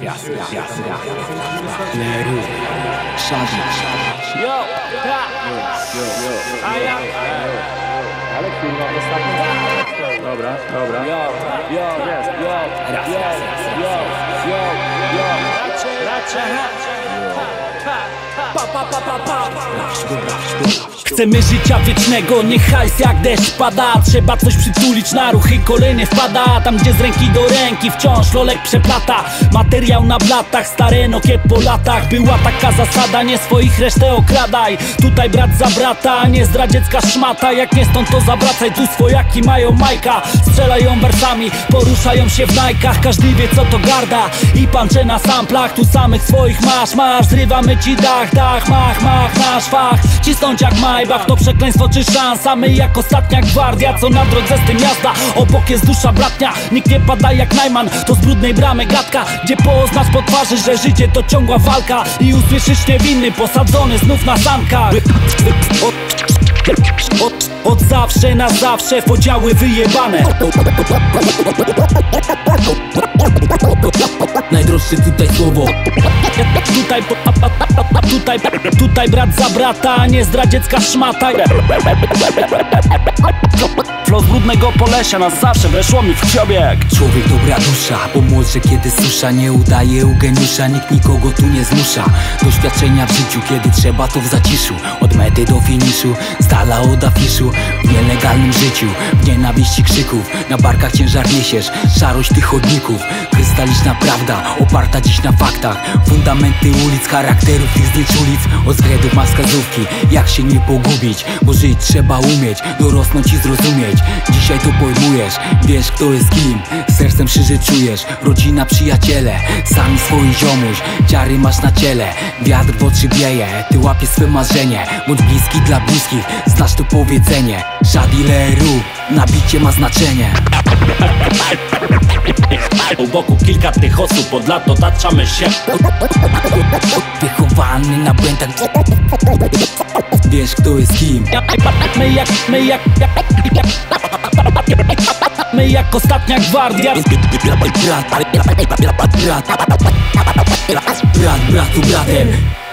Leru, Shadi. Yo, a ja. Ale kurwa, ostatnio. Dobra. Chcemy życia wiecznego, niech hajs jak deszcz pada. Trzeba coś przytulić, na ruchy kolejny wpada. Tam gdzie z ręki do ręki wciąż lolek przeplata. Materiał na blatach, stare Nokie po latach. Była taka zasada, nie swoich resztę okradaj. Tutaj brat za brata, a nie zdradziecka szmata. Jak nie stąd to zawracaj, tu swojaki mają majka. Strzelają wersami, poruszają się w najkach. Każdy wie co to garda i pancze na samplach. Tu samych swoich masz, zrywamy ci dach, mach, nasz fach. Cisnąć jak Maybach, to przekleństwo czy szansa. My jak ostatnia gwardia, co na drodze z tym jazda. Obok jest dusza bratnia, nikt nie pada jak Najman. To z brudnej bramy gadka, gdzie poznasz po twarzy, że życie to ciągła walka. I usłyszysz niewinny, posadzony znów na sankach. Od zawsze na zawsze w podziały wyjebane. Najdroższe tutaj słowo. Tutaj brat za brata, a nie zdradziecka szmata. Flow z brudnego Polesia nas zawsze weszło mi w krwiobieg. Człowiek dobra dusza, pomoże kiedy susza. Nie udaje u geniusza, nikt nikogo tu nie zmusza. Doświadczenia w życiu, kiedy trzeba to w zaciszu. Od mety do finiszu, z dala od afiszu. W nielegalnym życiu, w nienawiści krzyków. Na barkach ciężar niesiesz, szarość tych chodników. Krystaliczna prawda, oparta dziś na faktach. Fundamenty ulic, charakterów tych zdjęć ulic. Od zgredów ma wskazówki, jak się nie pogubić. Bo żyć trzeba umieć, dorosnąć i zrozumieć. Dzisiaj to pojmujesz, wiesz kto jest kim. Sercem szczerze czujesz, rodzina, przyjaciele. Sami swoi ziomuś, ciary masz na ciele. Wiatr w oczy wieje, ty łapiesz swe marzenie. Bądź bliski dla bliskich, znasz to powiedzenie. Shadi Leru, nabicie ma znaczenie. U boku kilka tych osób, od lat otaczamy się. Wychowany na błędach, wiesz kto jest kim. My jak ostatnia gwardia. Brat bratu bratem.